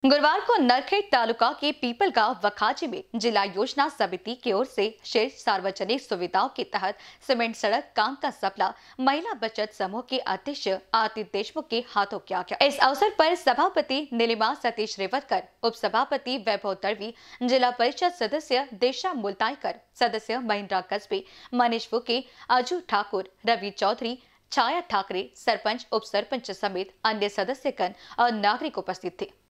गुरुवार को नरखेड़ तालुका के पीपल गांव वखाची में जिला योजना समिति की ओर से शेष सार्वजनिक सुविधाओं के तहत सीमेंट सड़क काम का सपना महिला बचत समूह के अध्यक्ष आरती देशमुख के हाथों किया गया। इस अवसर पर सभापति नीलिमा सतीश रेवतकर, उप सभापति वैभव तड़वी, जिला परिषद सदस्य देशा मुल्ताईकर, सदस्य महिंद्रा कस्बे, मनीष फुके, अजू ठाकुर, रवि चौधरी, छाया ठाकरे, सरपंच, उप सरपंच समेत अन्य सदस्यगण और नागरिक उपस्थित थे।